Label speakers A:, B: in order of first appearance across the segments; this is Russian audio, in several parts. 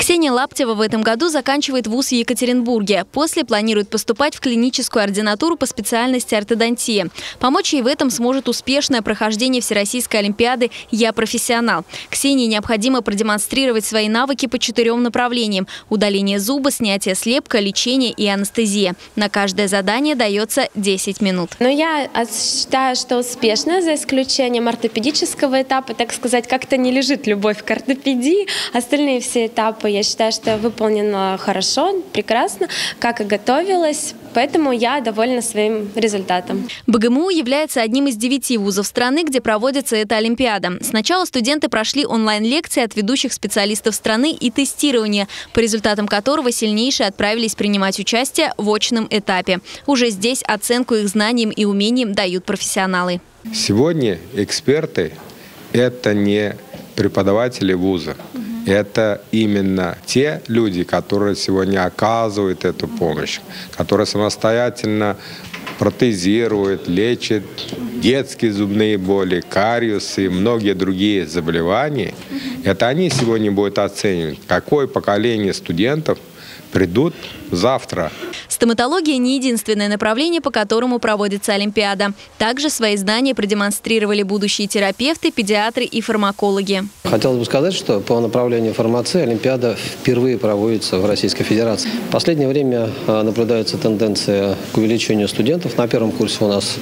A: Ксения Лаптева в этом году заканчивает вуз в Екатеринбурге. После планирует поступать в клиническую ординатуру по специальности ортодонтия. Помочь ей в этом сможет успешное прохождение Всероссийской олимпиады «Я профессионал». Ксении необходимо продемонстрировать свои навыки по 4 направлениям – удаление зуба, снятие слепка, лечение и анестезия. На каждое задание дается 10 минут.
B: Но я считаю, что успешно, за исключением ортопедического этапа, так сказать, как-то не лежит любовь к ортопедии. Остальные все этапы, я считаю, что выполнено хорошо, прекрасно, как и готовилась. Поэтому я довольна своим результатом.
A: БГМУ является одним из 9 вузов страны, где проводится эта олимпиада. Сначала студенты прошли онлайн-лекции от ведущих специалистов страны и тестирование, по результатам которого сильнейшие отправились принимать участие в очном этапе. Уже здесь оценку их знаниям и умениям дают профессионалы.
C: Сегодня эксперты – это не преподаватели вуза. Это именно те люди, которые сегодня оказывают эту помощь, которые самостоятельно протезируют, лечат детские зубные боли, кариесы и многие другие заболевания. Это они сегодня будут оценивать, какое поколение студентов придут завтра.
A: Стоматология не единственное направление, по которому проводится олимпиада. Также свои знания продемонстрировали будущие терапевты, педиатры и фармакологи.
D: Хотелось бы сказать, что по направлению фармации олимпиада впервые проводится в Российской Федерации. В последнее время наблюдается тенденция к увеличению студентов. На первом курсе у нас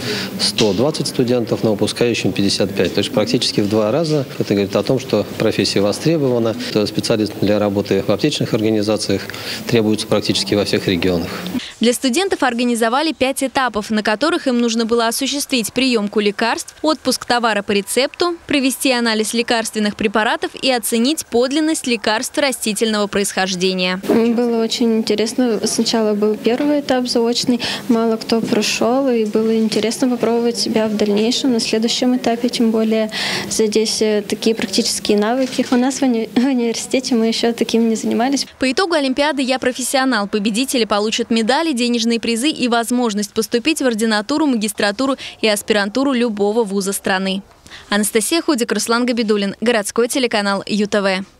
D: 120 студентов, на выпускающем 55. То есть практически в 2 раза. Это говорит о том, что профессия востребована. Специалисты для работы в аптечных организациях требуются практически во всех регионах.
A: Для студентов организовали 5 этапов, на которых им нужно было осуществить приемку лекарств, отпуск товара по рецепту, провести анализ лекарственных препаратов и оценить подлинность лекарств растительного происхождения.
E: Было очень интересно. Сначала был первый этап заочный, мало кто прошел, и было интересно попробовать себя в дальнейшем, на следующем этапе, тем более здесь такие практические навыки. У нас в университете мы еще таким не занимались.
A: По итогу олимпиады «Я профессионал». Победители получат медали, денежные призы и возможность поступить в ординатуру, магистратуру и аспирантуру любого вуза страны. Анастасия Худик, Руслан Габидуллин, городской телеканал ЮТВ.